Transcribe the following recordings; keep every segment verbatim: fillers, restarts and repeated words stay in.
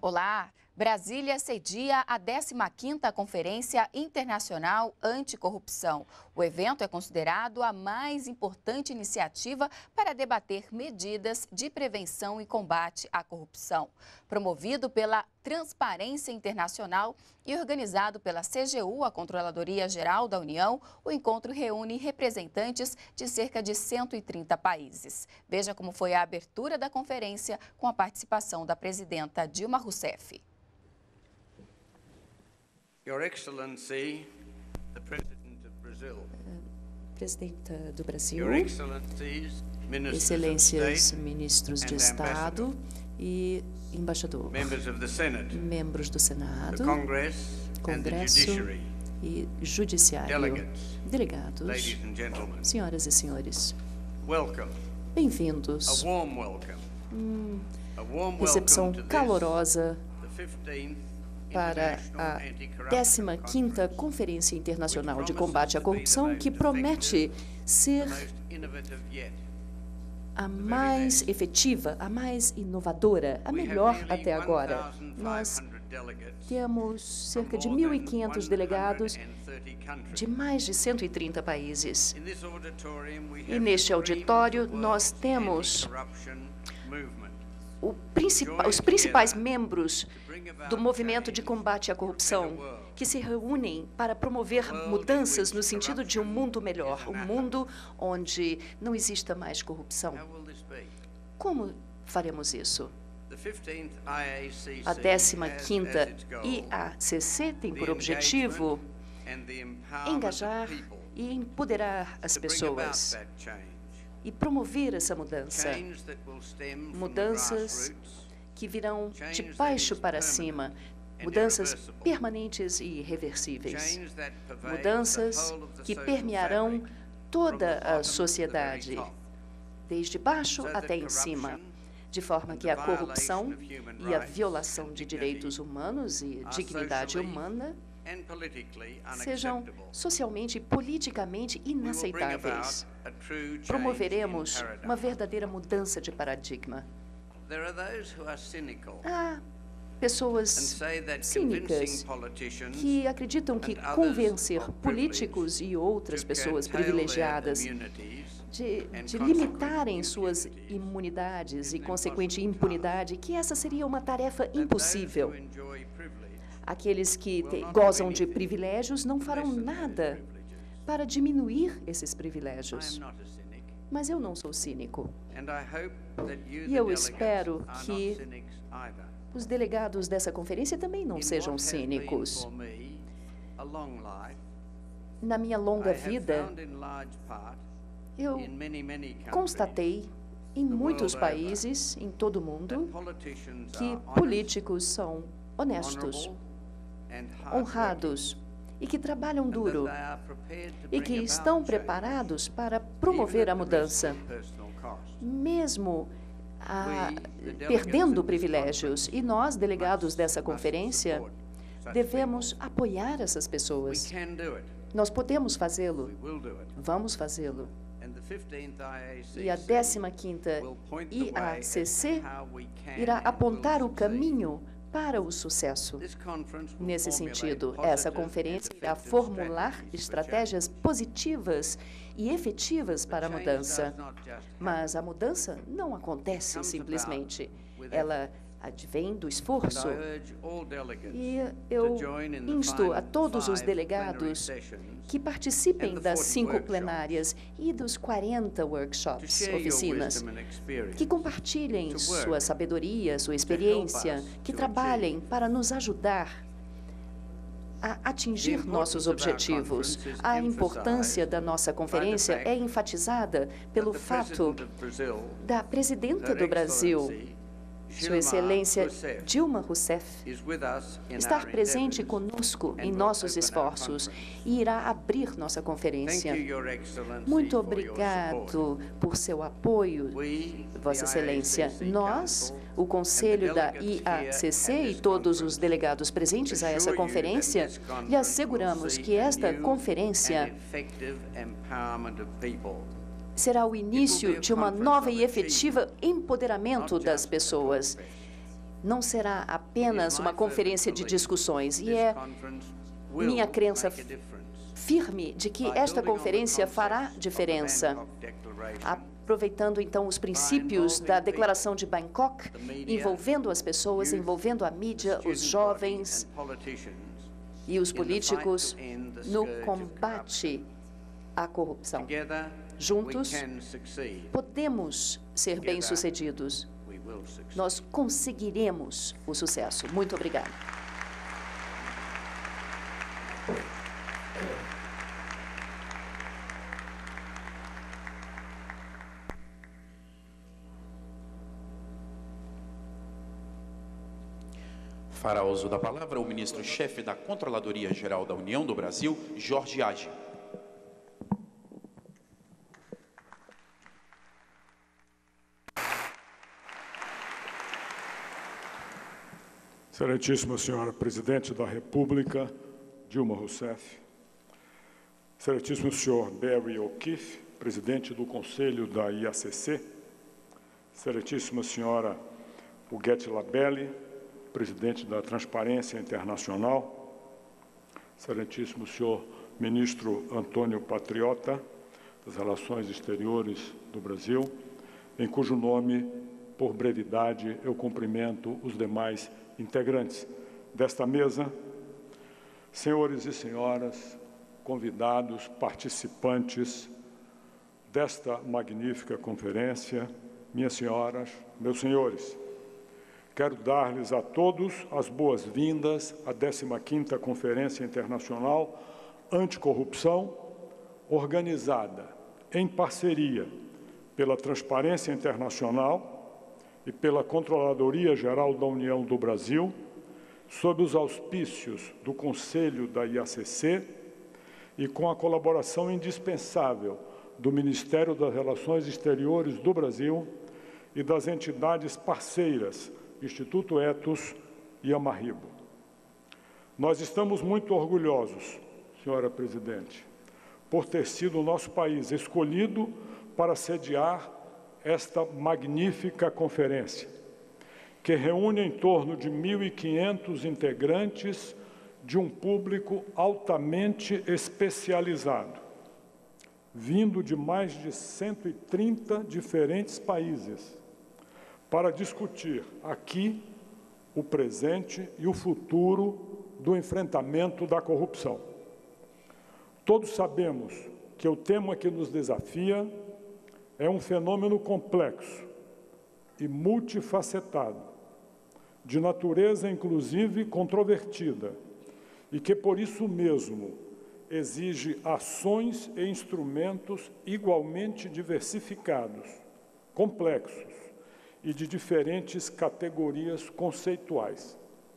Olá! Brasília cedia a décima quinta Conferência Internacional Anticorrupção. O evento é considerado a mais importante iniciativa para debater medidas de prevenção e combate à corrupção. Promovido pela Transparência Internacional e organizado pela C G U, a Controladoria Geral da União, o encontro reúne representantes de cerca de cento e trinta países. Veja como foi a abertura da conferência com a participação da presidenta Dilma Rousseff. Your Excellency, the President of Brazil. Presidenta do Brasil, Your Excellencies, Ministers Excelências, of State ministros de and Estado Ambassador, e embaixador, members of the Senate, membros do the Senado, Congress and the Congresso Judiciary, e Judiciário, delegates, delegados, ladies and gentlemen, senhoras e senhores, welcome, bem-vindos. a warm welcome, a warm Recepção welcome to this, calorosa the fifteenth para a décima quinta Conferência Internacional de Combate à Corrupção, que promete ser a mais efetiva, a mais inovadora, a melhor até agora. Nós temos cerca de mil e quinhentos delegados de mais de cento e trinta países. E neste auditório nós temos o principal, os principais membros do movimento de combate à corrupção, que se reúnem para promover mudanças no sentido de um mundo melhor, um mundo onde não exista mais corrupção. Como faremos isso? A décima quinta I A C C tem por objetivo engajar e empoderar as pessoas e promover essa mudança. Mudanças que virão de baixo para cima, mudanças permanentes e irreversíveis. Mudanças que permearão toda a sociedade, desde baixo até em cima, de forma que a corrupção e a violação de direitos humanos e dignidade humana sejam socialmente e politicamente inaceitáveis. Promoveremos uma verdadeira mudança de paradigma. Há pessoas cínicas que acreditam que convencer políticos e outras pessoas privilegiadas de, de limitarem suas imunidades e consequente impunidade, que essa seria uma tarefa impossível. Aqueles que te, gozam de privilégios não farão nada para diminuir esses privilégios. Mas eu não sou cínico. E eu espero que os delegados dessa conferência também não sejam cínicos. Na minha longa vida, eu constatei em muitos países, em todo o mundo, que políticos são honestos, honrados e que trabalham duro e que estão preparados para promover a mudança, mesmo a, perdendo privilégios. E nós, delegados dessa conferência, devemos apoiar essas pessoas. Nós podemos fazê-lo. Vamos fazê-lo. E a décima quinta I A C C irá apontar o caminho para o sucesso. Nesse sentido, essa conferência irá formular estratégias positivas e efetivas para a mudança. Mas a mudança não acontece simplesmente. Ela advém do esforço. E eu insto a todos os delegados que participem das cinco plenárias e dos quarenta workshops, oficinas, que compartilhem sua sabedoria, sua experiência, que trabalhem para nos ajudar a atingir nossos objetivos. A importância da nossa conferência é enfatizada pelo fato da presidenta do Brasil, Sua Excelência Dilma Rousseff, estar presente conosco em nossos esforços e irá abrir nossa conferência. Muito obrigado por seu apoio, Vossa Excelência. Nós, o Conselho da I A C C e todos os delegados presentes a essa conferência, lhe asseguramos que esta conferência será o início de uma nova e efetiva empoderamento das pessoas. não será apenas uma conferência de discussões, e é minha crença firme de que esta conferência fará diferença. Aproveitando, então, os princípios da Declaração de Bangkok, envolvendo as pessoas, envolvendo a mídia, os jovens e os políticos no combate à corrupção. Juntos, podemos ser bem-sucedidos. Nós conseguiremos o sucesso. Muito obrigada. Fará uso da palavra o ministro-chefe da Controladoria Geral da União do Brasil, Jorge Age. Excelentíssima Senhora Presidente da República, Dilma Rousseff, Excelentíssimo Senhor Barry O'Keefe, Presidente do Conselho da I A C C, Excelentíssima Senhora Huguete Labelle, Presidente da Transparência Internacional, Excelentíssimo Senhor Ministro Antônio Patriota, das Relações Exteriores do Brasil, em cujo nome, por brevidade, eu cumprimento os demais integrantes desta mesa, senhores e senhoras, convidados, participantes desta magnífica conferência, minhas senhoras, meus senhores, quero dar-lhes a todos as boas-vindas à décima quinta Conferência Internacional Anticorrupção, organizada em parceria pela Transparência Internacional e pela Controladoria Geral da União do Brasil, sob os auspícios do Conselho da I A C C e com a colaboração indispensável do Ministério das Relações Exteriores do Brasil e das entidades parceiras, Instituto Ethos e Amarribo. Nós estamos muito orgulhosos, senhora Presidente, por ter sido o nosso país escolhido para sediar esta magnífica conferência, que reúne em torno de mil e quinhentos integrantes de um público altamente especializado, vindo de mais de cento e trinta diferentes países, para discutir aqui o presente e o futuro do enfrentamento da corrupção. Todos sabemos que o tema que nos desafia é um fenômeno complexo e multifacetado, de natureza inclusive controvertida, e que, por isso mesmo, exige ações e instrumentos igualmente diversificados, complexos e de diferentes categorias conceituais.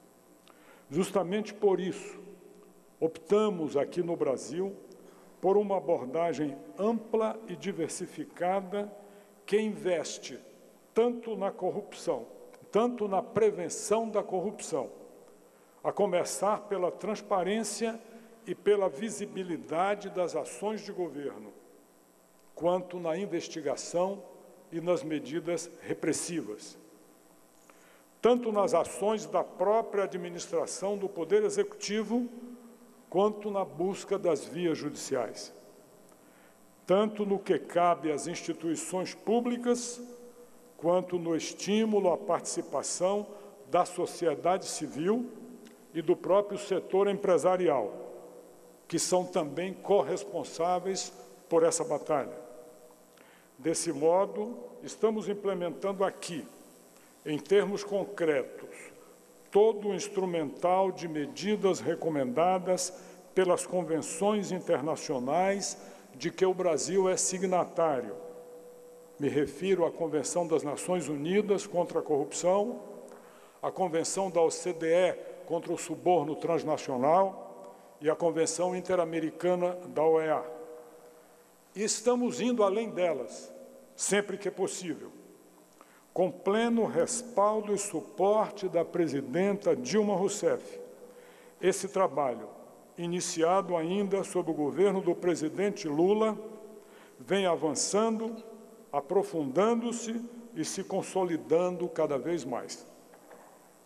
Justamente por isso, optamos aqui no Brasil por uma abordagem ampla e diversificada que investe tanto na corrupção, tanto na prevenção da corrupção, a começar pela transparência e pela visibilidade das ações de governo, quanto na investigação e nas medidas repressivas, tanto nas ações da própria administração do Poder Executivo, quanto na busca das vias judiciais, tanto no que cabe às instituições públicas, quanto no estímulo à participação da sociedade civil e do próprio setor empresarial, que são também corresponsáveis por essa batalha. Desse modo, estamos implementando aqui, em termos concretos, todo o instrumental de medidas recomendadas pelas convenções internacionais de que o Brasil é signatário. Me refiro à Convenção das Nações Unidas contra a Corrupção, à Convenção da O C D E contra o Suborno Transnacional e à Convenção Interamericana da O E A. E estamos indo além delas, sempre que possível, com pleno respaldo e suporte da presidenta Dilma Rousseff. Esse trabalho, iniciado ainda sob o governo do presidente Lula, vem avançando, aprofundando-se e se consolidando cada vez mais.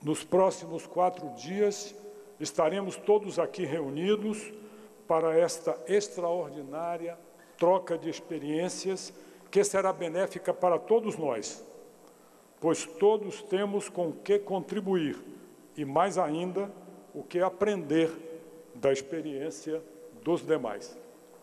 Nos próximos quatro dias, estaremos todos aqui reunidos para esta extraordinária troca de experiências que será benéfica para todos nós, pois todos temos com o que contribuir e, mais ainda, o que aprender da experiência dos demais.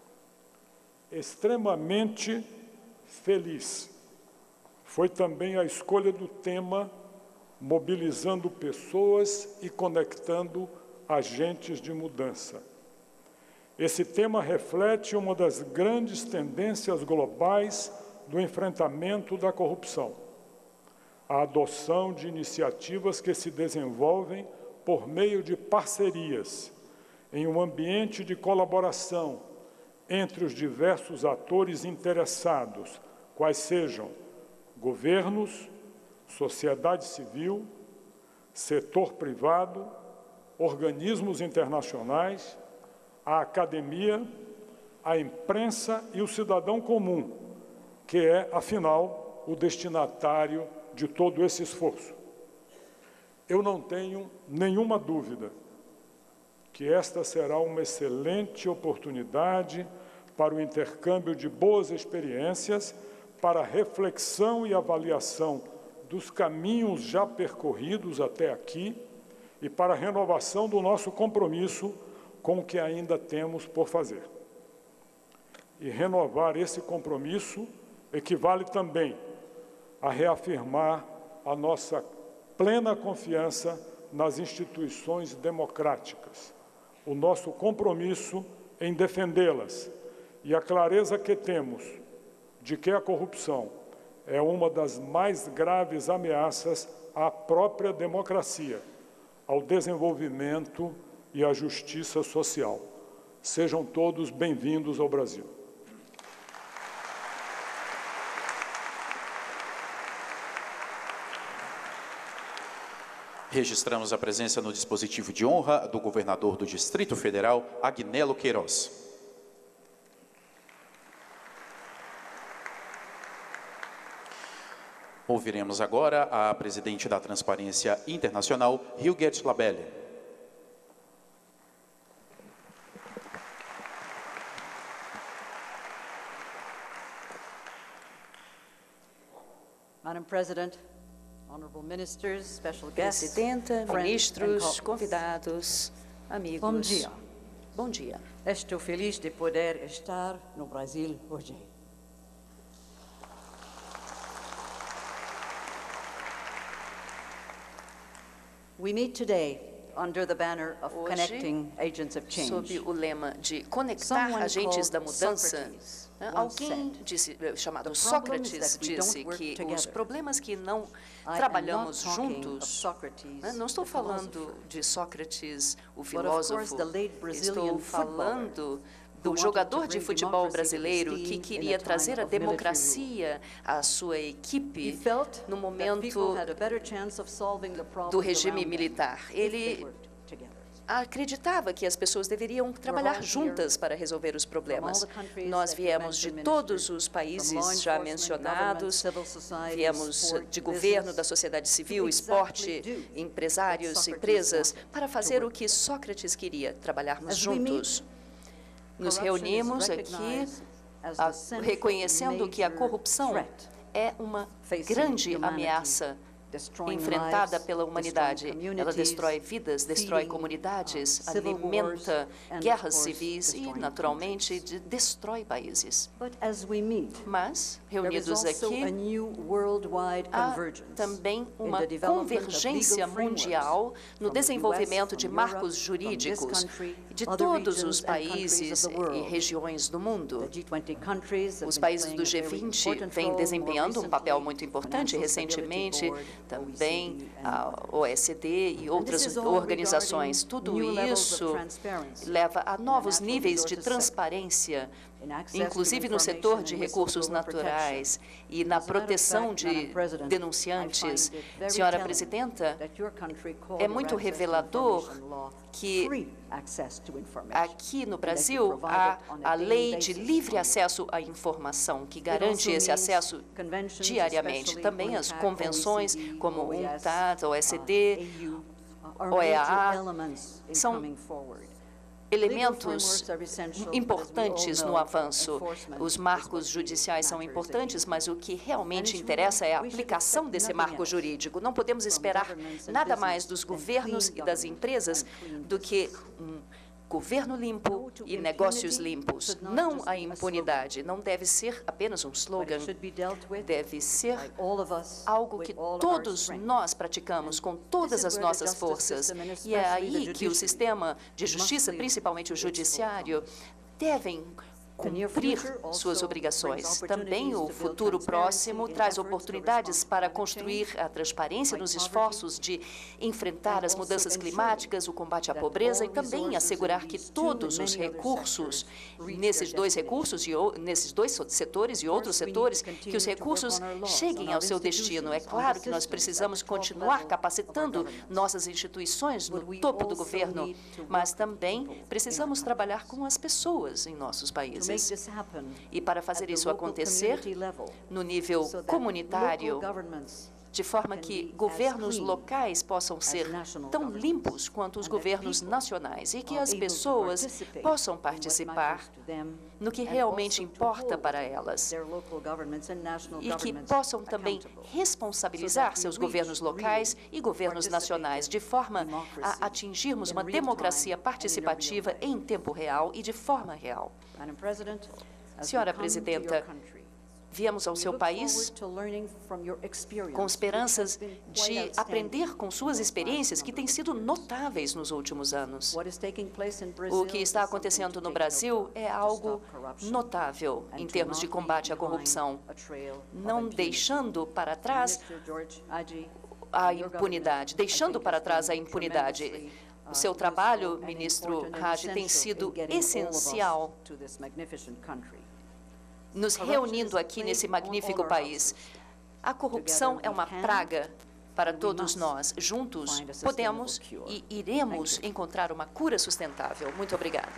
Extremamente feliz foi também a escolha do tema mobilizando pessoas e conectando agentes de mudança. Esse tema reflete uma das grandes tendências globais do enfrentamento da corrupção, a adoção de iniciativas que se desenvolvem por meio de parcerias, em um ambiente de colaboração entre os diversos atores interessados, quais sejam governos, sociedade civil, setor privado, organismos internacionais, a academia, a imprensa e o cidadão comum, que é, afinal, o destinatário de todo esse esforço. Eu não tenho nenhuma dúvida que esta será uma excelente oportunidade para o intercâmbio de boas experiências, para a reflexão e avaliação dos caminhos já percorridos até aqui e para a renovação do nosso compromisso com o que ainda temos por fazer. E renovar esse compromisso equivale também a reafirmar a nossa plena confiança nas instituições democráticas, o nosso compromisso em defendê-las e a clareza que temos de que a corrupção é uma das mais graves ameaças à própria democracia, ao desenvolvimento e à justiça social. Sejam todos bem-vindos ao Brasil. Registramos a presença no dispositivo de honra do governador do Distrito Federal, Agnello Queiroz. Ouviremos agora a presidente da Transparência Internacional, Hilget Labelle. Madam President, honorable ministers, special guests, Presidenta, friends and ministros, colleagues. convidados, amigos. Bom dia. Bom dia. Estou feliz de poder estar no Brasil hoje. We meet today under the banner of Hoje, Connecting Agents of Change. Sob o lema de conectar Someone agentes da called mudança, Socrates né, once alguém said, disse, eh, chamado "The Sócrates problems that we disse don't work que os together." problemas que não I am trabalhamos not talking of juntos, Socrates, né, não estou the falando philosopher, de Sócrates, o but of course filósofo, the late Brazilian estou footballer falando do who jogador wanted to de bring futebol democracy to brasileiro esteem que in a queria time trazer a of military democracia à sua He equipe felt no that momento people had a better chance of solving the problems do regime around them militar. if they Ele worked together. acreditava que as pessoas deveriam trabalhar juntas para resolver os problemas. Nós viemos de todos os países já mencionados, viemos de governo, da sociedade civil, esporte, empresários, empresas, para fazer o que Sócrates queria, trabalharmos juntos. Nos reunimos aqui a, reconhecendo que a corrupção é uma grande ameaça enfrentada pela humanidade. Ela destrói vidas, destrói comunidades, alimenta guerras civis e, naturalmente, de, destrói países. Mas, reunidos aqui, há também uma convergência mundial no desenvolvimento de marcos jurídicos de todos os países e regiões do mundo. Os países do G vinte vêm desempenhando um papel muito importante recentemente, também a O E C D e outras organizações. Tudo isso leva a novos níveis de transparência inclusive no setor de recursos naturais e na proteção de denunciantes. Senhora Presidenta, é muito revelador que aqui no Brasil há a lei de livre acesso à informação, que garante esse acesso diariamente. Também as convenções como o UNCTAD, o O E C D, o E A A, são elementos importantes no avanço. Os marcos judiciais são importantes, mas o que realmente interessa é a aplicação desse marco jurídico. Não podemos esperar nada mais dos governos e das empresas do que um governo limpo e negócios limpos. Não a impunidade. Não deve ser apenas um slogan. Deve ser algo que todos nós praticamos com todas as nossas forças. E é aí que o sistema de justiça, principalmente o judiciário, devem cumprir suas obrigações. Também o futuro próximo traz oportunidades para construir a transparência nos esforços de enfrentar as mudanças climáticas, o combate à pobreza e também assegurar que todos os recursos, nesses dois recursos e nesses dois setores e outros setores, que os recursos cheguem ao seu destino. É claro que nós precisamos continuar capacitando nossas instituições no topo do governo, mas também precisamos trabalhar com as pessoas em nossos países. E para fazer isso acontecer no nível comunitário, de forma que governos locais possam ser tão limpos quanto os governos nacionais e que as pessoas possam participar no que realmente importa para elas e que possam também responsabilizar seus governos locais e governos nacionais, de forma a atingirmos uma democracia participativa em tempo real e de forma real. Senhora Presidenta, viemos ao seu país com esperanças de aprender com suas experiências que têm sido notáveis nos últimos anos. O que está acontecendo no Brasil é algo notável em termos de combate à corrupção, não deixando para trás a impunidade, deixando para trás a impunidade. O seu trabalho, ministro Hajj, tem sido essencial, nos reunindo aqui nesse magnífico país. A corrupção é uma praga para todos nós. Juntos, podemos e iremos encontrar uma cura sustentável. Muito obrigada.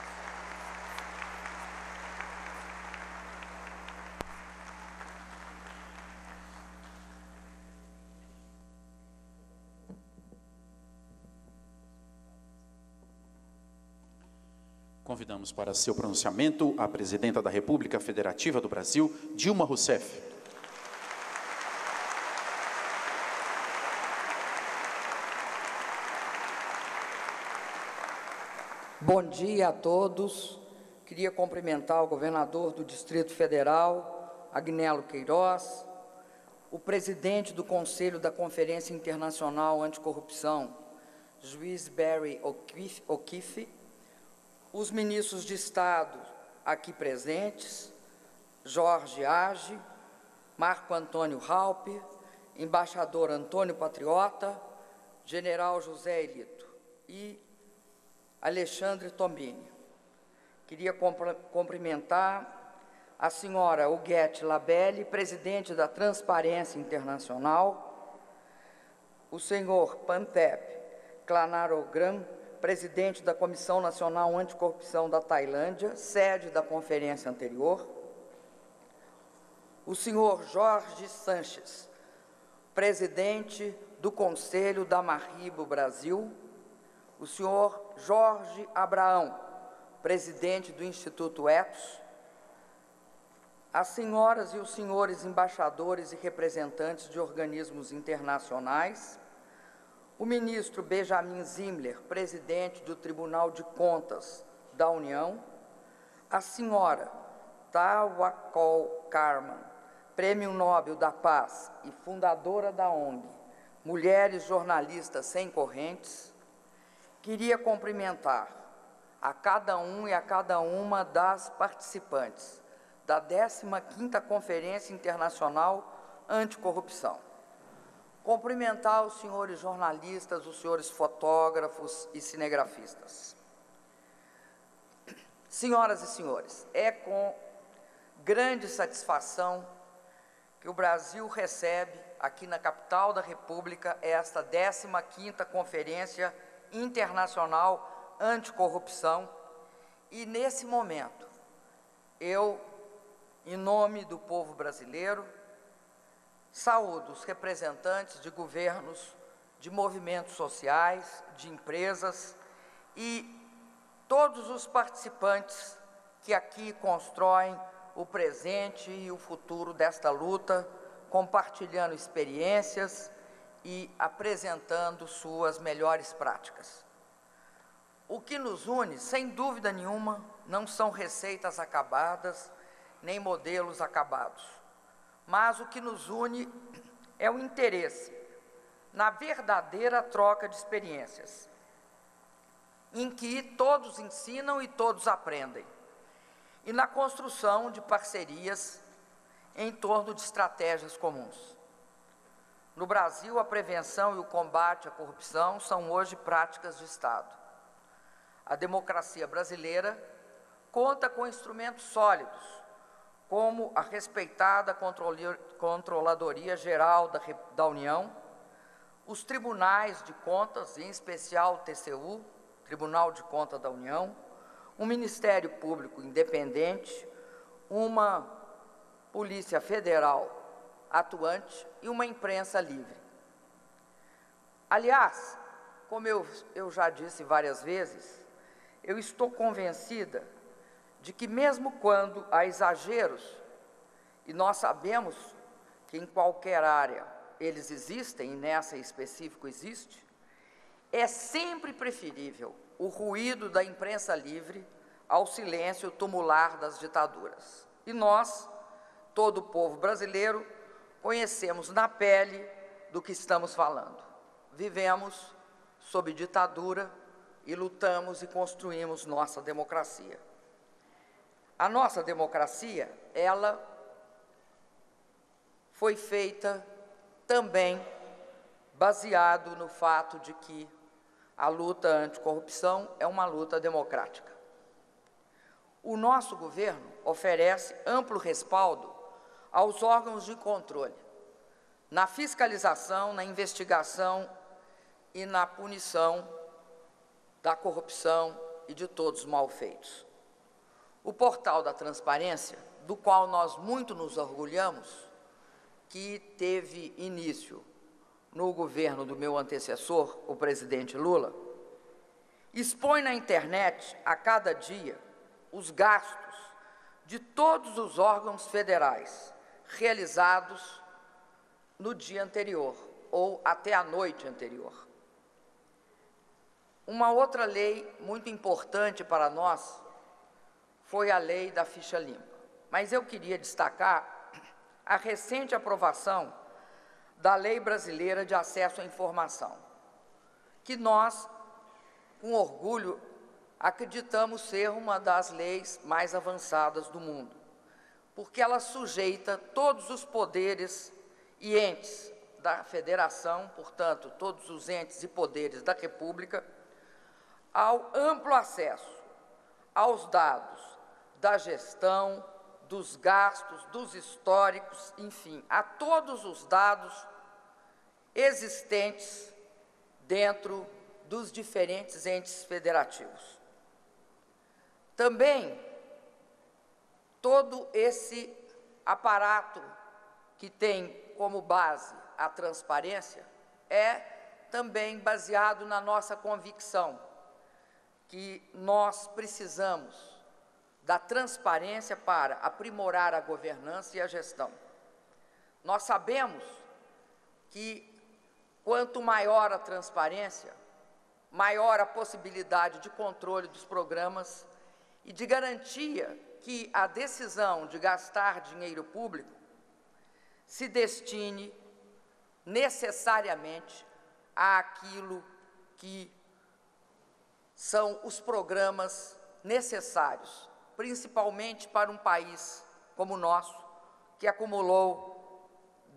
Convidamos para seu pronunciamento a presidenta da República Federativa do Brasil, Dilma Rousseff. Bom dia a todos. Queria cumprimentar o governador do Distrito Federal, Agnello Queiroz, o presidente do Conselho da Conferência Internacional Anticorrupção, juiz Barry O'Keefe, os ministros de Estado aqui presentes, Jorge Hajj, Marco Antônio Halper, embaixador Antônio Patriota, general José Elito e Alexandre Tombini. Queria cumprimentar a senhora Huguete Labelle, presidente da Transparência Internacional, o senhor Pantep Klanarogram, presidente da Comissão Nacional Anticorrupção da Tailândia, sede da conferência anterior, o senhor Jorge Sanches, presidente do Conselho da Marribo Brasil, o senhor Jorge Abraão, presidente do Instituto Ethos, as senhoras e os senhores embaixadores e representantes de organismos internacionais, o ministro Benjamin Zimler, presidente do Tribunal de Contas da União, a senhora Tawakkol Karman, Prêmio Nobel da Paz e fundadora da O N G Mulheres Jornalistas Sem Correntes. Queria cumprimentar a cada um e a cada uma das participantes da décima quinta Conferência Internacional Anticorrupção. Cumprimentar os senhores jornalistas, os senhores fotógrafos e cinegrafistas. Senhoras e senhores, é com grande satisfação que o Brasil recebe, aqui na capital da República, esta décima quinta Conferência Internacional Anticorrupção. E, nesse momento, eu, em nome do povo brasileiro, saúdo os representantes de governos, de movimentos sociais, de empresas e todos os participantes que aqui constroem o presente e o futuro desta luta, compartilhando experiências e apresentando suas melhores práticas. O que nos une, sem dúvida nenhuma, não são receitas acabadas, nem modelos acabados, mas o que nos une é o interesse na verdadeira troca de experiências, em que todos ensinam e todos aprendem, e na construção de parcerias em torno de estratégias comuns. No Brasil, a prevenção e o combate à corrupção são hoje práticas de Estado. A democracia brasileira conta com instrumentos sólidos, como a respeitada Controladoria Geral da, da União, os tribunais de contas, em especial o T C U, Tribunal de Contas da União, um Ministério Público independente, uma Polícia Federal atuante e uma imprensa livre. Aliás, como eu, eu já disse várias vezes, eu estou convencida de que mesmo quando há exageros, e nós sabemos que em qualquer área eles existem, e nessa em específico existe, é sempre preferível o ruído da imprensa livre ao silêncio tumular das ditaduras. E nós, todo o povo brasileiro, conhecemos na pele do que estamos falando. Vivemos sob ditadura e lutamos e construímos nossa democracia. A nossa democracia, ela foi feita também baseado no fato de que a luta anticorrupção é uma luta democrática. O nosso governo oferece amplo respaldo aos órgãos de controle, na fiscalização, na investigação e na punição da corrupção e de todos os malfeitos. O portal da transparência, do qual nós muito nos orgulhamos, que teve início no governo do meu antecessor, o presidente Lula, expõe na internet a cada dia os gastos de todos os órgãos federais realizados no dia anterior ou até a noite anterior. Uma outra lei muito importante para nós foi a lei da ficha limpa, mas eu queria destacar a recente aprovação da Lei Brasileira de Acesso à Informação, que nós, com orgulho, acreditamos ser uma das leis mais avançadas do mundo, porque ela sujeita todos os poderes e entes da Federação, portanto, todos os entes e poderes da República, ao amplo acesso aos dados da gestão, dos gastos, dos históricos, enfim, a todos os dados existentes dentro dos diferentes entes federativos. Também, todo esse aparato que tem como base a transparência é também baseado na nossa convicção que nós precisamos da transparência para aprimorar a governança e a gestão. Nós sabemos que quanto maior a transparência, maior a possibilidade de controle dos programas e de garantia que a decisão de gastar dinheiro público se destine necessariamente àquilo que são os programas necessários, principalmente para um país como o nosso, que acumulou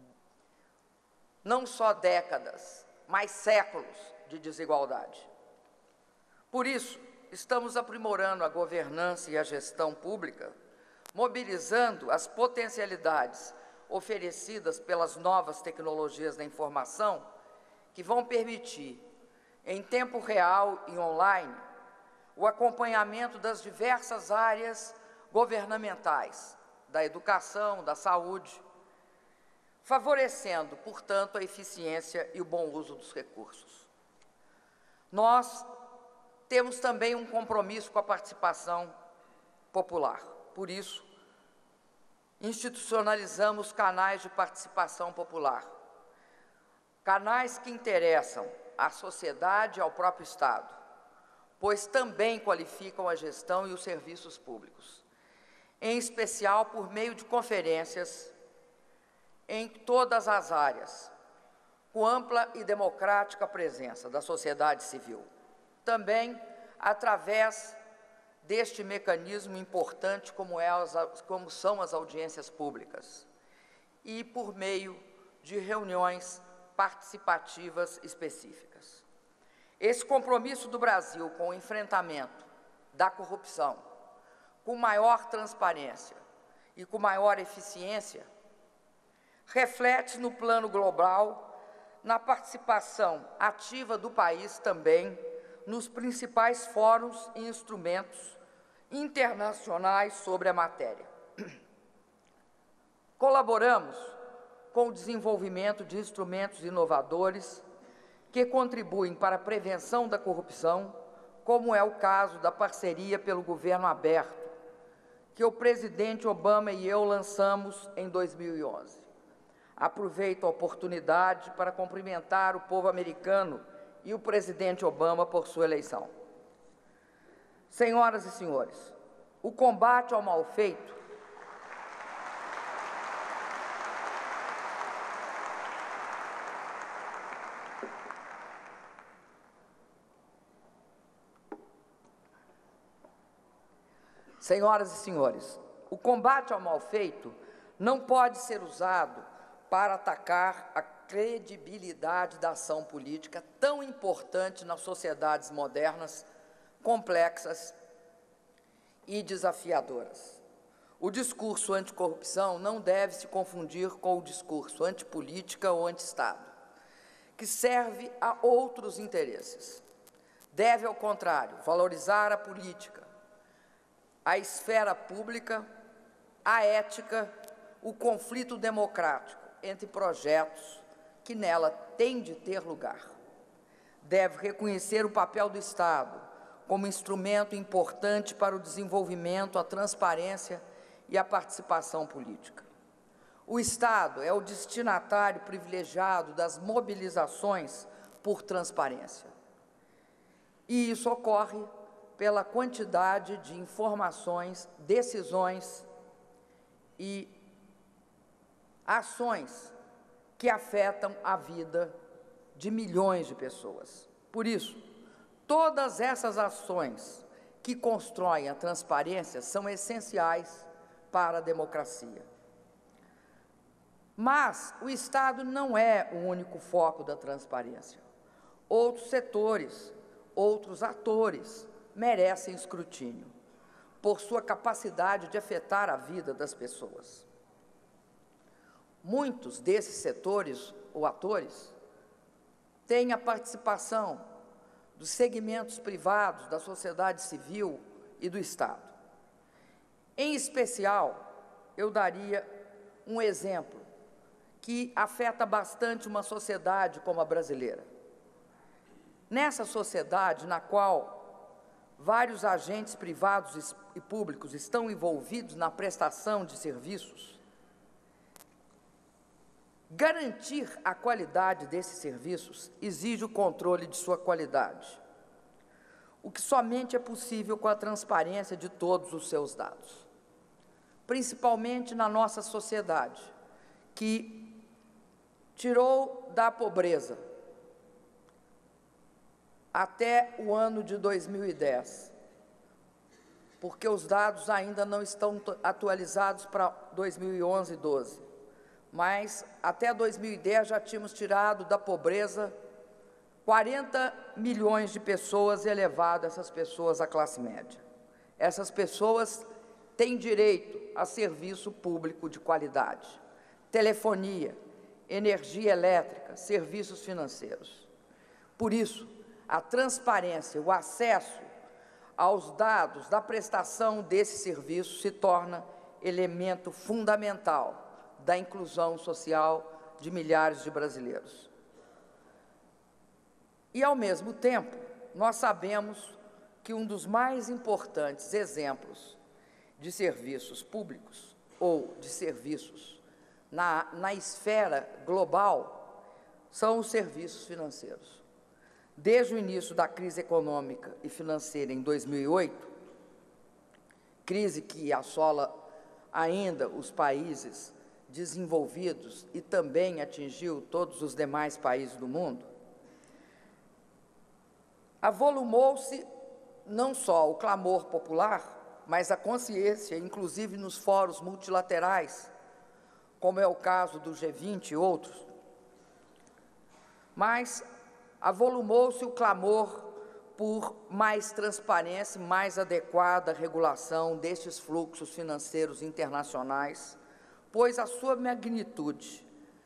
não só décadas, mas séculos de desigualdade. Por isso, estamos aprimorando a governança e a gestão pública, mobilizando as potencialidades oferecidas pelas novas tecnologias da informação, que vão permitir, em tempo real e online, o acompanhamento das diversas áreas governamentais, da educação, da saúde, favorecendo, portanto, a eficiência e o bom uso dos recursos. Nós temos também um compromisso com a participação popular. Por isso, institucionalizamos canais de participação popular, canais que interessam à sociedade e ao próprio Estado, pois também qualificam a gestão e os serviços públicos, em especial por meio de conferências em todas as áreas, com ampla e democrática presença da sociedade civil. Também através deste mecanismo importante como, é as, como são as audiências públicas, e por meio de reuniões participativas específicas. Esse compromisso do Brasil com o enfrentamento da corrupção, com maior transparência e com maior eficiência, reflete no plano global, na participação ativa do país também nos principais fóruns e instrumentos internacionais sobre a matéria. Colaboramos com o desenvolvimento de instrumentos inovadores que contribuem para a prevenção da corrupção, como é o caso da parceria pelo Governo Aberto, que o presidente Obama e eu lançamos em dois mil e onze. Aproveito a oportunidade para cumprimentar o povo americano e o presidente Obama por sua eleição. Senhoras e senhores, o combate ao mal-feito Senhoras e senhores, o combate ao mal-feito não pode ser usado para atacar a credibilidade da ação política tão importante nas sociedades modernas, complexas e desafiadoras. O discurso anticorrupção não deve se confundir com o discurso antipolítica ou anti-Estado, que serve a outros interesses. Deve, ao contrário, valorizar a política, a esfera pública, a ética, o conflito democrático entre projetos que nela têm de ter lugar. Deve reconhecer o papel do Estado como instrumento importante para o desenvolvimento, a transparência e a participação política. O Estado é o destinatário privilegiado das mobilizações por transparência. E isso ocorre pela quantidade de informações, decisões e ações que afetam a vida de milhões de pessoas. Por isso, todas essas ações que constroem a transparência são essenciais para a democracia. Mas o Estado não é o único foco da transparência. Outros setores, outros atores merecem escrutínio por sua capacidade de afetar a vida das pessoas. Muitos desses setores ou atores têm a participação dos segmentos privados, da sociedade civil e do Estado. Em especial, eu daria um exemplo que afeta bastante uma sociedade como a brasileira. Nessa sociedade na qual vários agentes privados e públicos estão envolvidos na prestação de serviços, garantir a qualidade desses serviços exige o controle de sua qualidade, o que somente é possível com a transparência de todos os seus dados, principalmente na nossa sociedade, que tirou da pobreza até o ano de dois mil e dez, porque os dados ainda não estão atualizados para dois mil e onze e doze, mas até dois mil e dez já tínhamos tirado da pobreza quarenta milhões de pessoas elevado essas pessoas à classe média. Essas pessoas têm direito a serviço público de qualidade, telefonia, energia elétrica, serviços financeiros. Por isso, a transparência, o acesso aos dados da prestação desse serviço se torna elemento fundamental da inclusão social de milhares de brasileiros. E, ao mesmo tempo, nós sabemos que um dos mais importantes exemplos de serviços públicos ou de serviços na, na esfera global são os serviços financeiros. Desde o início da crise econômica e financeira em dois mil e oito, crise que assola ainda os países desenvolvidos e também atingiu todos os demais países do mundo, avolumou-se não só o clamor popular, mas a consciência, inclusive nos fóruns multilaterais, como é o caso do G vinte e outros, mas avolumou-se o clamor por mais transparência, mais adequada regulação destes fluxos financeiros internacionais, pois a sua magnitude,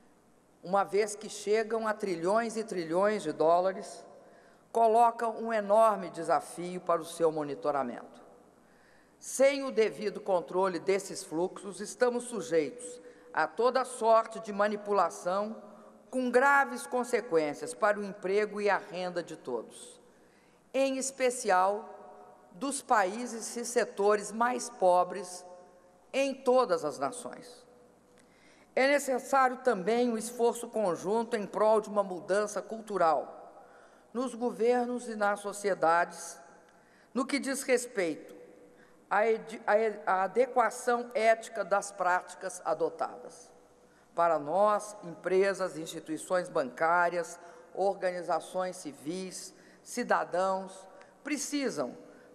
uma vez que chegam a trilhões e trilhões de dólares, coloca um enorme desafio para o seu monitoramento. Sem o devido controle desses fluxos, estamos sujeitos a toda sorte de manipulação com graves consequências para o emprego e a renda de todos, em especial dos países e setores mais pobres em todas as nações. É necessário também um esforço conjunto em prol de uma mudança cultural nos governos e nas sociedades, no que diz respeito à, à adequação ética das práticas adotadas. Para nós, empresas, instituições bancárias, organizações civis, cidadãos, precisam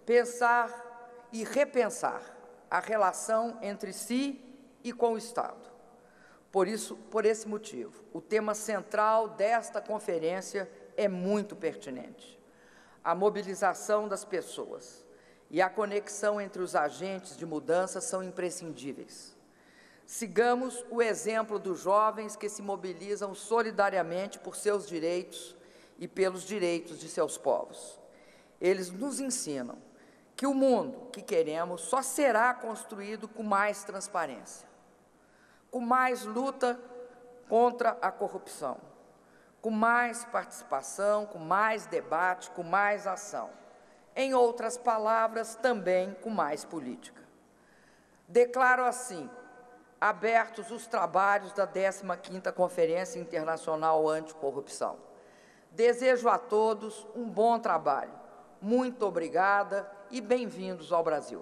pensar e repensar a relação entre si e com o Estado. Por isso, por esse motivo, o tema central desta conferência é muito pertinente. A mobilização das pessoas e a conexão entre os agentes de mudança são imprescindíveis. Sigamos o exemplo dos jovens que se mobilizam solidariamente por seus direitos e pelos direitos de seus povos. Eles nos ensinam que o mundo que queremos só será construído com mais transparência, com mais luta contra a corrupção, com mais participação, com mais debate, com mais ação. Em outras palavras, também com mais política. Declaro assim abertos os trabalhos da décima quinta Conferência Internacional Anticorrupção. Desejo a todos um bom trabalho. Muito obrigada e bem-vindos ao Brasil.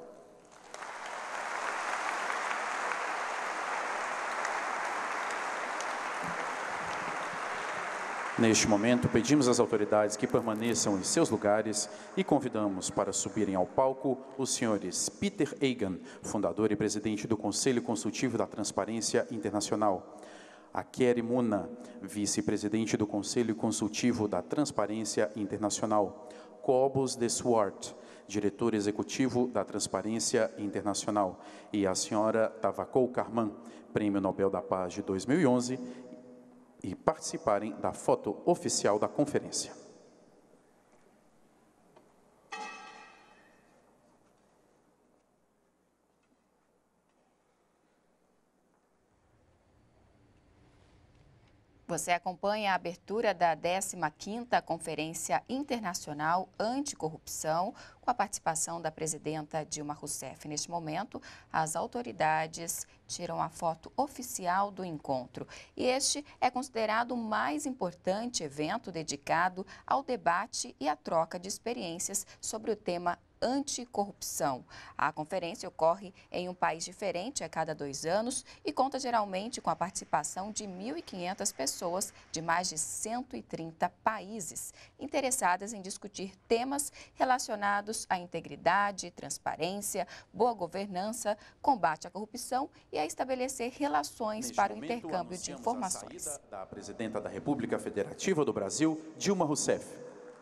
Neste momento, pedimos às autoridades que permaneçam em seus lugares e convidamos para subirem ao palco os senhores Peter Egan, fundador e presidente do Conselho Consultivo da Transparência Internacional, a Kerry Muna, vice-presidente do Conselho Consultivo da Transparência Internacional, Cobus de Swart, diretor executivo da Transparência Internacional, e a senhora Tavakou Karman, Prêmio Nobel da Paz de dois mil e onze, e participarem da foto oficial da conferência. Você acompanha a abertura da décima quinta Conferência Internacional Anticorrupção, com a participação da presidenta Dilma Rousseff. Neste momento, as autoridades tiram a foto oficial do encontro. E este é considerado o mais importante evento dedicado ao debate e à troca de experiências sobre o tema Anticorrupção. A conferência ocorre em um país diferente a cada dois anos e conta geralmente com a participação de mil e quinhentas pessoas de mais de cento e trinta países, interessadas em discutir temas relacionados à integridade, transparência, boa governança, combate à corrupção e a estabelecer relações Neste para o momento, intercâmbio de informações. A saída da presidenta da República Federativa do Brasil, Dilma Rousseff.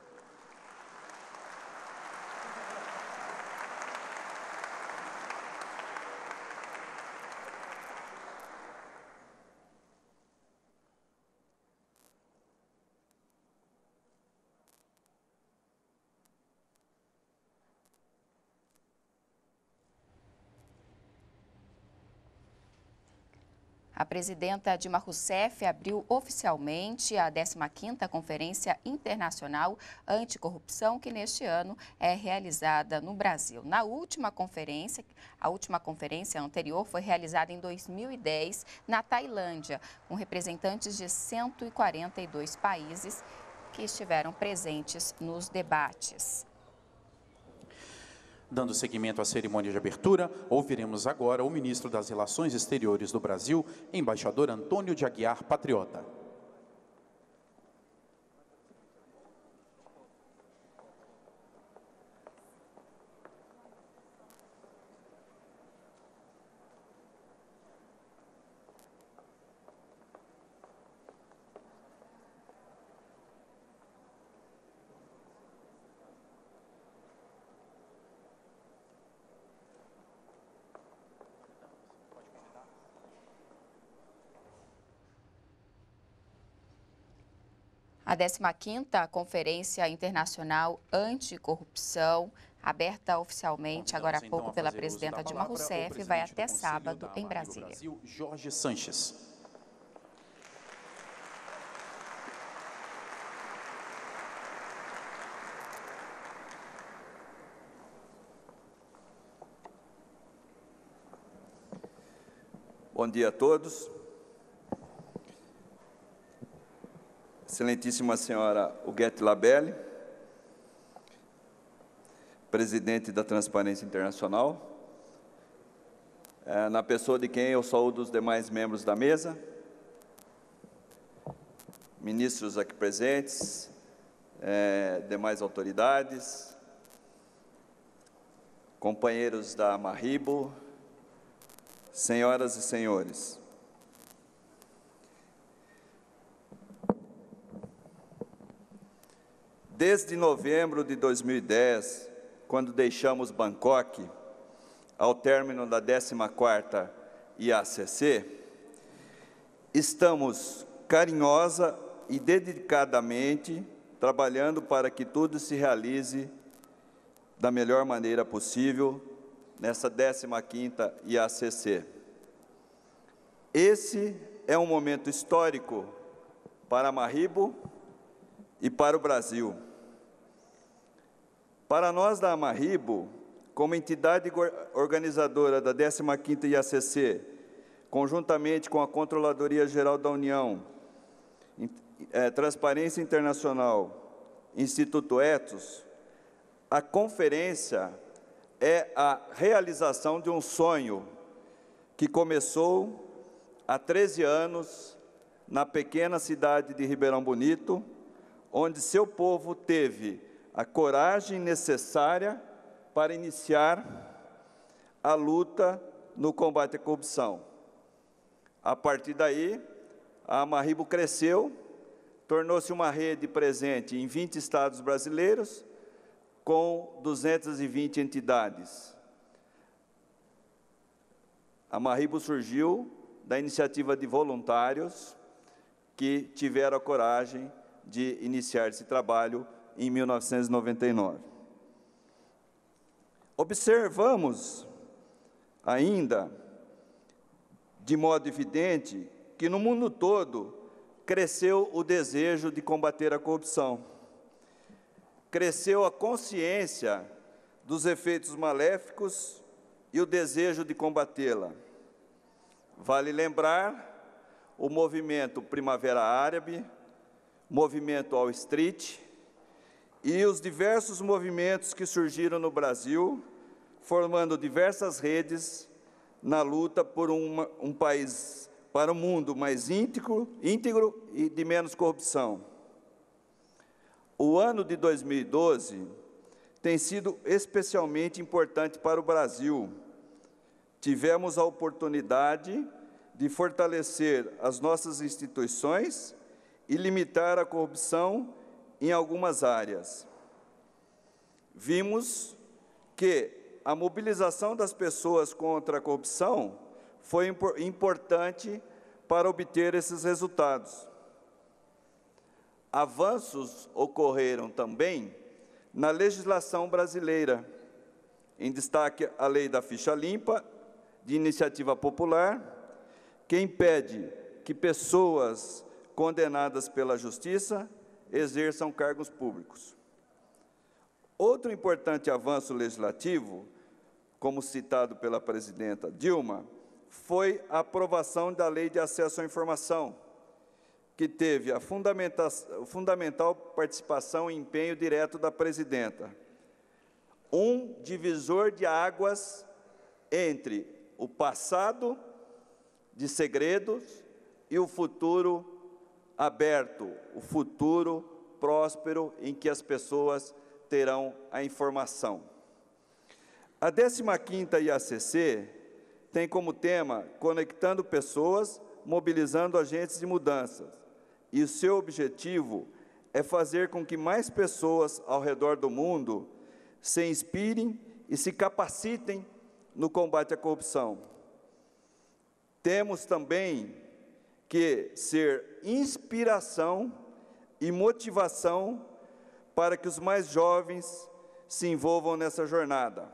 A presidenta Dilma Rousseff abriu oficialmente a décima quinta Conferência Internacional Anticorrupção, que neste ano é realizada no Brasil. Na última conferência, a última conferência anterior foi realizada em dois mil e dez, na Tailândia, com representantes de cento e quarenta e dois países que estiveram presentes nos debates. Dando seguimento à cerimônia de abertura, ouviremos agora o ministro das Relações Exteriores do Brasil, embaixador Antônio de Aguiar Patriota. A décima quinta Conferência Internacional Anticorrupção, aberta oficialmente agora há pouco pela presidenta Dilma Rousseff, vai até sábado em Brasília. Jorge Sanches. Bom dia a todos. Excelentíssima senhora Huguete Labelle, presidente da Transparência Internacional, é, na pessoa de quem eu saúdo os demais membros da mesa, ministros aqui presentes, é, demais autoridades, companheiros da Marribo, senhoras e senhores. Desde novembro de dois mil e dez, quando deixamos Bangkok, ao término da décima quarta I A C C, estamos carinhosa e dedicadamente trabalhando para que tudo se realize da melhor maneira possível nessa décima quinta I A C C. Esse é um momento histórico para a Marribo e para o Brasil. Para nós da Marribo, como entidade organizadora da décima quinta I A C C, conjuntamente com a Controladoria Geral da União, é, Transparência Internacional, Instituto Ethos, a conferência é a realização de um sonho que começou há treze anos na pequena cidade de Ribeirão Bonito, onde seu povo teve a coragem necessária para iniciar a luta no combate à corrupção. A partir daí, a Marribo cresceu, tornou-se uma rede presente em vinte estados brasileiros, com duzentas e vinte entidades. A Marribo surgiu da iniciativa de voluntários que tiveram a coragem de iniciar esse trabalho em mil novecentos e noventa e nove. Observamos ainda, de modo evidente, que no mundo todo cresceu o desejo de combater a corrupção. Cresceu a consciência dos efeitos maléficos e o desejo de combatê-la. Vale lembrar o movimento Primavera Árabe, movimento Wall Street e os diversos movimentos que surgiram no Brasil, formando diversas redes na luta por uma, um país para um mundo mais íntegro, íntegro e de menos corrupção. O ano de dois mil e doze tem sido especialmente importante para o Brasil. Tivemos a oportunidade de fortalecer as nossas instituições e limitar a corrupção em algumas áreas. Vimos que a mobilização das pessoas contra a corrupção foi importante para obter esses resultados. Avanços ocorreram também na legislação brasileira, em destaque a Lei da Ficha Limpa, de iniciativa popular, que impede que pessoas condenadas pela Justiça exerçam cargos públicos. Outro importante avanço legislativo, como citado pela presidenta Dilma, foi a aprovação da Lei de Acesso à Informação, que teve a fundamental participação e empenho direto da presidenta. Um divisor de águas entre o passado de segredos e o futuro aberto, o futuro próspero em que as pessoas terão a informação. A décima quinta I A C C tem como tema Conectando Pessoas, Mobilizando Agentes de Mudanças, e o seu objetivo é fazer com que mais pessoas ao redor do mundo se inspirem e se capacitem no combate à corrupção. Temos também que ser inspiração e motivação para que os mais jovens se envolvam nessa jornada.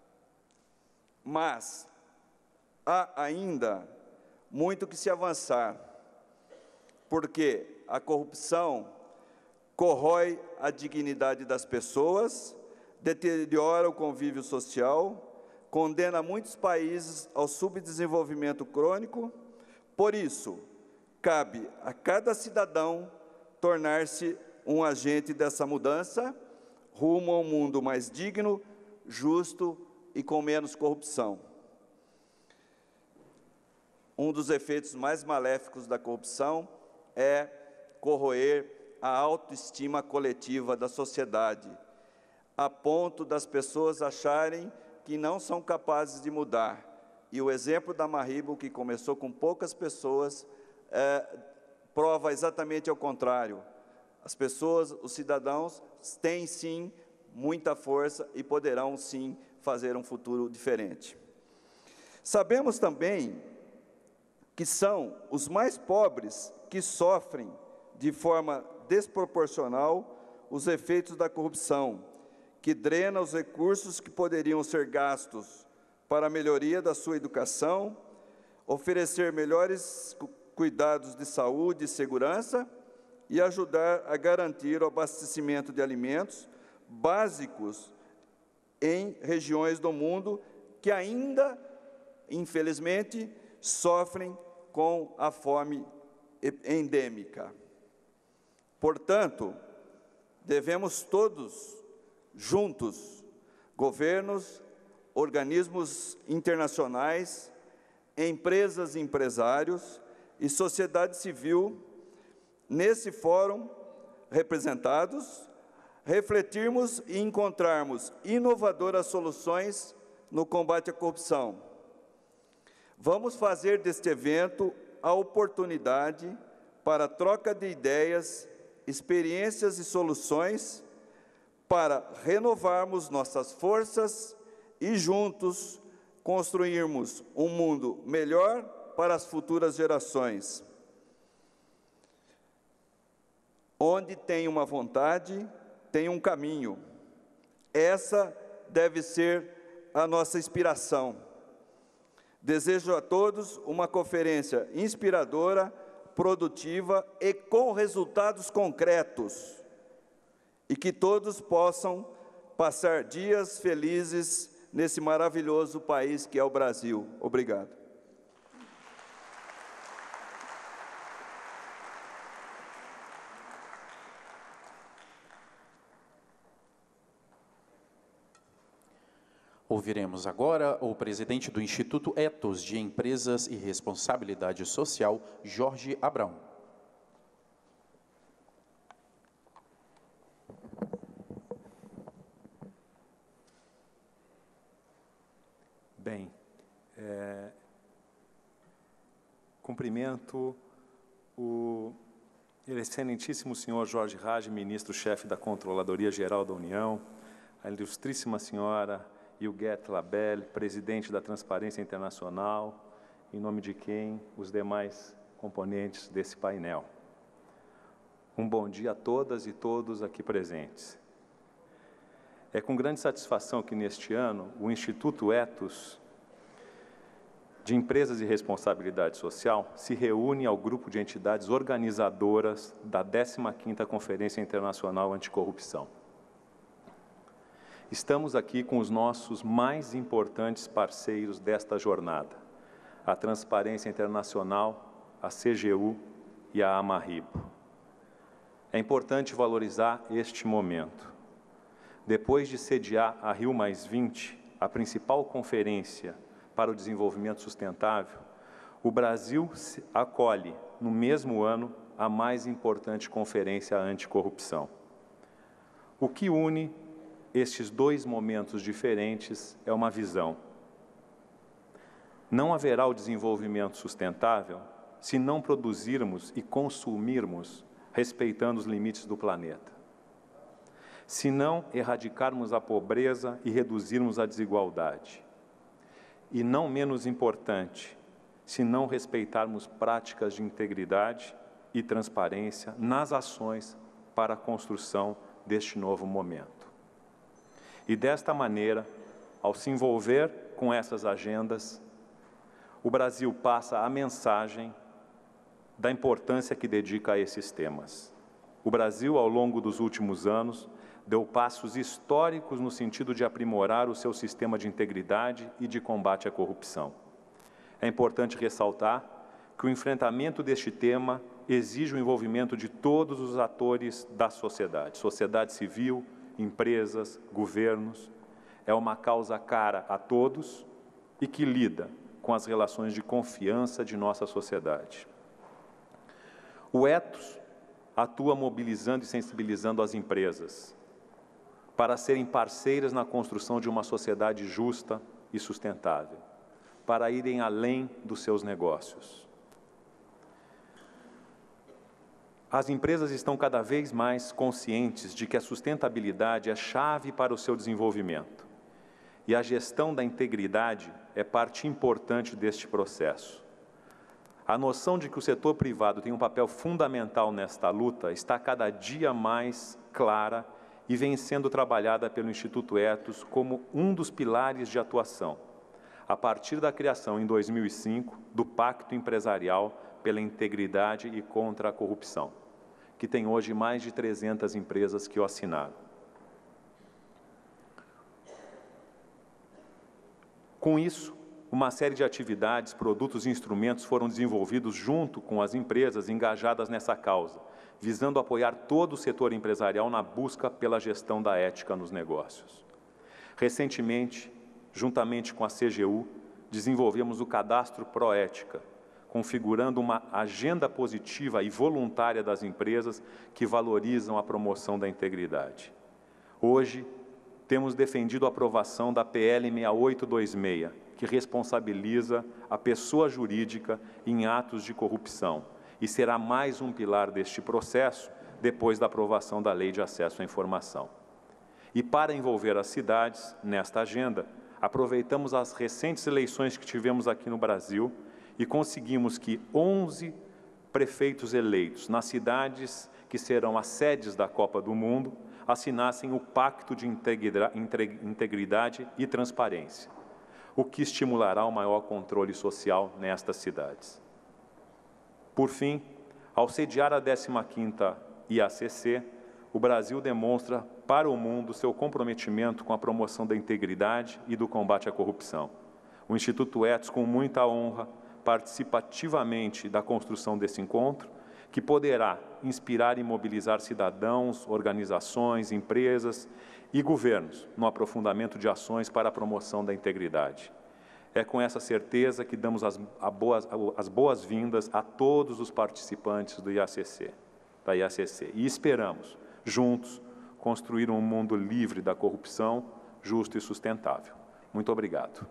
Mas há ainda muito que se avançar, porque a corrupção corrói a dignidade das pessoas, deteriora o convívio social, condena muitos países ao subdesenvolvimento crônico. Por isso, cabe a cada cidadão tornar-se um agente dessa mudança rumo a um mundo mais digno, justo e com menos corrupção. Um dos efeitos mais maléficos da corrupção é corroer a autoestima coletiva da sociedade, a ponto das pessoas acharem que não são capazes de mudar. E o exemplo da Marribel, que começou com poucas pessoas, é, prova exatamente ao contrário. As pessoas, os cidadãos, têm sim muita força e poderão sim fazer um futuro diferente. Sabemos também que são os mais pobres que sofrem de forma desproporcional os efeitos da corrupção, que drena os recursos que poderiam ser gastos para a melhoria da sua educação, oferecer melhores cuidados de saúde e segurança e ajudar a garantir o abastecimento de alimentos básicos em regiões do mundo que ainda, infelizmente, sofrem com a fome endêmica. Portanto, devemos todos, juntos, governos, organismos internacionais, empresas e empresários e sociedade civil, nesse fórum representados, refletirmos e encontrarmos inovadoras soluções no combate à corrupção. Vamos fazer deste evento a oportunidade para a troca de ideias, experiências e soluções para renovarmos nossas forças e juntos construirmos um mundo melhor para as futuras gerações. Onde tem uma vontade, tem um caminho. Essa deve ser a nossa inspiração. Desejo a todos uma conferência inspiradora, produtiva e com resultados concretos, e que todos possam passar dias felizes nesse maravilhoso país que é o Brasil. Obrigado. Ouviremos agora o presidente do Instituto Ethos de Empresas e Responsabilidade Social, Jorge Abraão. Bem, é, cumprimento o excelentíssimo senhor Jorge Raj, ministro-chefe da Controladoria Geral da União, a ilustríssima senhora Huguette Labelle, presidente da Transparência Internacional, em nome de quem os demais componentes desse painel. Um bom dia a todas e todos aqui presentes. É com grande satisfação que, neste ano, o Instituto Ethos de Empresas e Responsabilidade Social se reúne ao grupo de entidades organizadoras da décima quinta Conferência Internacional Anticorrupção. Estamos aqui com os nossos mais importantes parceiros desta jornada, a Transparência Internacional, a C G U e a Amarribo. É importante valorizar este momento. Depois de sediar a Rio mais vinte, a principal conferência para o desenvolvimento sustentável, o Brasil acolhe, no mesmo ano, a mais importante conferência anticorrupção. O que une estes dois momentos diferentes é uma visão. Não haverá o desenvolvimento sustentável se não produzirmos e consumirmos respeitando os limites do planeta. Se não erradicarmos a pobreza e reduzirmos a desigualdade. E não menos importante, se não respeitarmos práticas de integridade e transparência nas ações para a construção deste novo momento. E desta maneira, ao se envolver com essas agendas, o Brasil passa a mensagem da importância que dedica a esses temas. O Brasil, ao longo dos últimos anos, deu passos históricos no sentido de aprimorar o seu sistema de integridade e de combate à corrupção. É importante ressaltar que o enfrentamento deste tema exige o envolvimento de todos os atores da sociedade, sociedade civil, empresas, governos. É uma causa cara a todos e que lida com as relações de confiança de nossa sociedade. O Ethos atua mobilizando e sensibilizando as empresas para serem parceiras na construção de uma sociedade justa e sustentável, para irem além dos seus negócios. As empresas estão cada vez mais conscientes de que a sustentabilidade é chave para o seu desenvolvimento e a gestão da integridade é parte importante deste processo. A noção de que o setor privado tem um papel fundamental nesta luta está cada dia mais clara e vem sendo trabalhada pelo Instituto Ethos como um dos pilares de atuação, a partir da criação, em dois mil e cinco, do Pacto Empresarial pela Integridade e contra a Corrupção, que tem hoje mais de trezentas empresas que o assinaram. Com isso, uma série de atividades, produtos e instrumentos foram desenvolvidos junto com as empresas engajadas nessa causa, visando apoiar todo o setor empresarial na busca pela gestão da ética nos negócios. Recentemente, juntamente com a C G U, desenvolvemos o Cadastro Proética, configurando uma agenda positiva e voluntária das empresas que valorizam a promoção da integridade. Hoje, temos defendido a aprovação da P L seis oito dois seis, que responsabiliza a pessoa jurídica em atos de corrupção, e será mais um pilar deste processo depois da aprovação da Lei de Acesso à Informação. E para envolver as cidades nesta agenda, aproveitamos as recentes eleições que tivemos aqui no Brasil e conseguimos que onze prefeitos eleitos nas cidades que serão as sedes da Copa do Mundo assinassem o Pacto de Integridade e Transparência, o que estimulará o maior controle social nestas cidades. Por fim, ao sediar a décima quinta I A C C, o Brasil demonstra para o mundo seu comprometimento com a promoção da integridade e do combate à corrupção. O Instituto Ethos, com muita honra, participa ativamente da construção desse encontro, que poderá inspirar e mobilizar cidadãos, organizações, empresas e governos no aprofundamento de ações para a promoção da integridade. É com essa certeza que damos as, a boas, as boas-vindas a todos os participantes do I A C C, da I A C C, e esperamos, juntos, construir um mundo livre da corrupção, justo e sustentável. Muito obrigado.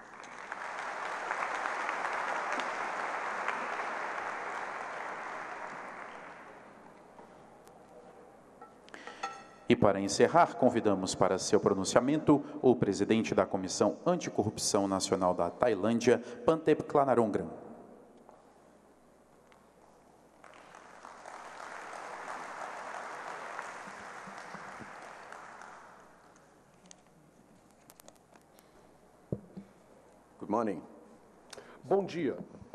E para encerrar, convidamos para seu pronunciamento o presidente da Comissão Anticorrupção Nacional da Tailândia, Pantep Klanarongran. Good morning. Bom dia.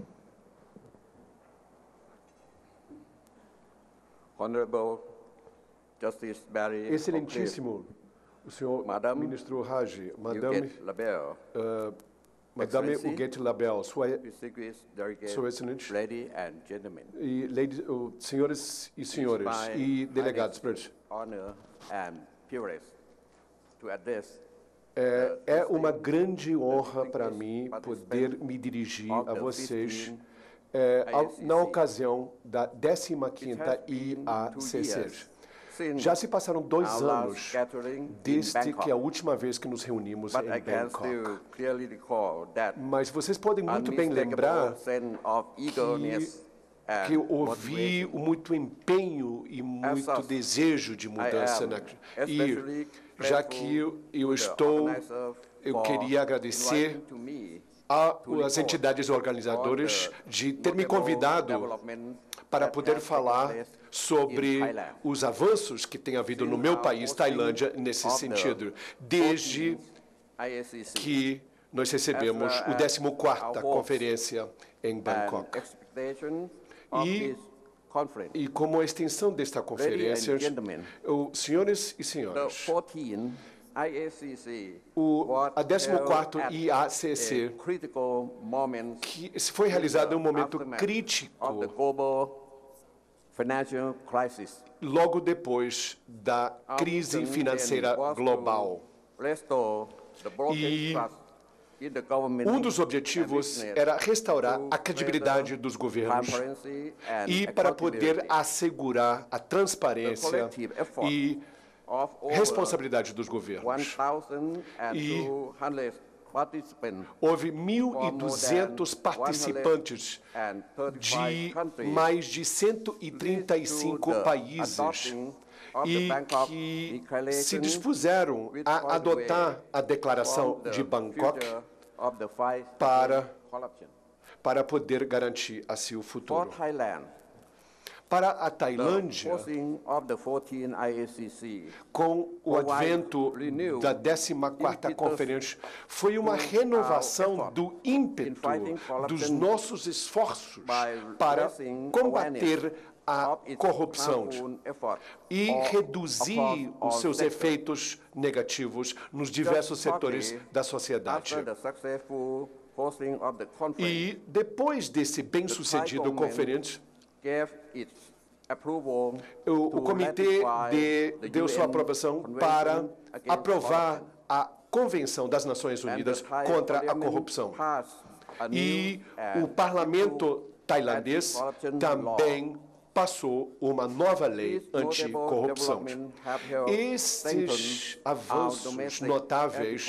Honorable Justice Barry Excelentíssimo, o senhor Madame ministro Raji, Madame, Labelle, uh, Madame Uguete Labelle, Sua, Sua Excelente, lady and gentlemen, e lady, uh, senhores e senhores e delegados, honor and privilege to address é, é uma grande honra para mim poder me dirigir a vocês é, na ocasião da décima quinta I A C C. Já se passaram dois anos desde que a última vez que nos reunimos em Bangkok. Mas vocês podem muito bem lembrar que, que ouvi muito empenho e muito desejo de mudança. Na, e já que eu estou, eu queria agradecer às entidades organizadoras de ter me convidado para poder falar sobre os avanços que tem havido no meu país, Tailândia, nesse sentido, desde que nós recebemos a décima quarta conferência em Bangkok. E, e como a extensão desta conferência, os senhores e senhoras, o, a décima quarta I A C C, que foi realizado em um momento crítico, logo depois da crise financeira global. E um dos objetivos era restaurar a credibilidade dos governos e para poder assegurar a transparência e responsabilidade dos governos. E houve mil e duzentos participantes de mais de cento e trinta e cinco países e que se dispuseram a adotar a Declaração de Bangkok para, para poder garantir assim o futuro. Para a Tailândia, com o advento da décima quarta conferência, foi uma renovação do ímpeto dos nossos esforços para combater a corrupção e reduzir os seus efeitos negativos nos diversos setores da sociedade. E depois desse bem-sucedido conferência, o, o comitê de, deu sua aprovação para aprovar a Convenção das Nações Unidas contra a Corrupção. E o parlamento tailandês também passou uma nova lei anticorrupção. Estes avanços notáveis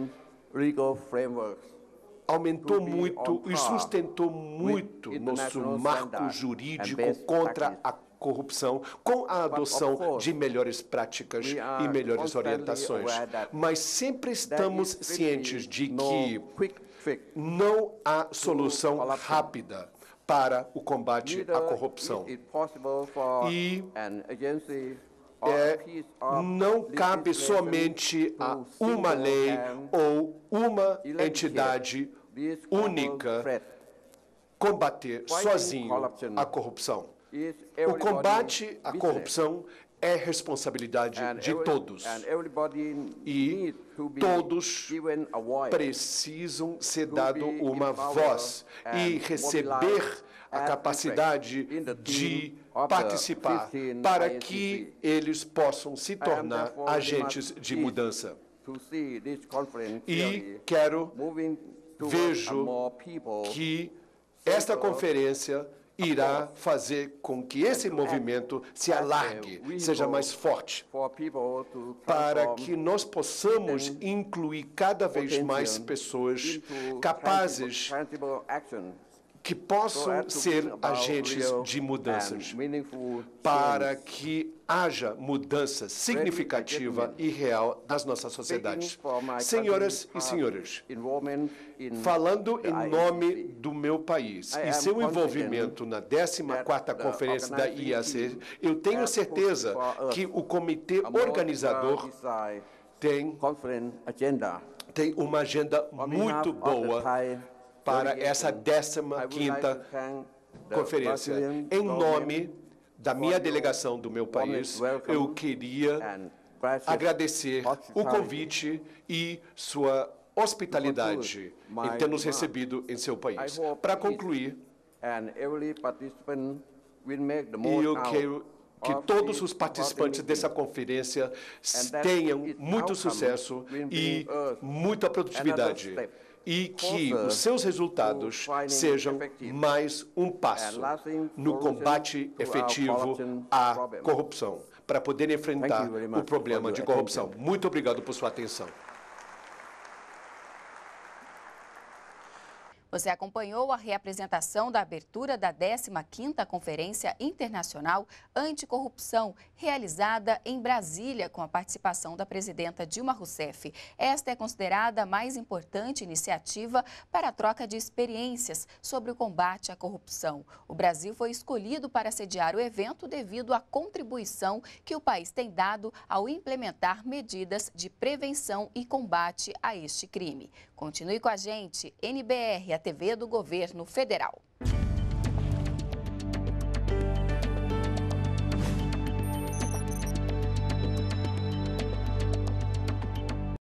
aumentou muito e sustentou muito nosso marco jurídico contra a corrupção, com a adoção de melhores práticas e melhores orientações. Mas sempre estamos cientes de que não há solução rápida para o combate à corrupção. E é, não cabe somente a uma lei ou uma entidade única combater sozinho a corrupção. O combate à corrupção é responsabilidade de todos. E todos precisam ser dado uma voz e receber a capacidade de participar, para que eles possam se tornar agentes de mudança. E quero, vejo que esta conferência irá fazer com que esse movimento se alargue, seja mais forte, para que nós possamos incluir cada vez mais pessoas capazes que possam ser agentes de mudanças, para que haja mudança significativa e real nas nossas sociedades. Senhoras e senhores, falando em nome do meu país e seu envolvimento na décima quarta Conferência da I A C, eu tenho certeza que o comitê organizador tem, tem uma agenda muito boa para essa décima quinta conferência. Em nome da minha delegação do meu país, eu queria agradecer o convite e sua hospitalidade em ter nos recebido em seu país. Para concluir, e eu quero que todos os participantes dessa conferência tenham muito sucesso e muita produtividade, e que os seus resultados sejam mais um passo no combate efetivo à corrupção, para poder enfrentar o problema de corrupção. Muito obrigado por sua atenção. Você acompanhou a reapresentação da abertura da décima quinta Conferência Internacional Anticorrupção, realizada em Brasília com a participação da presidenta Dilma Rousseff. Esta é considerada a mais importante iniciativa para a troca de experiências sobre o combate à corrupção. O Brasil foi escolhido para sediar o evento devido à contribuição que o país tem dado ao implementar medidas de prevenção e combate a este crime. Continue com a gente, N B R, a T V do Governo Federal.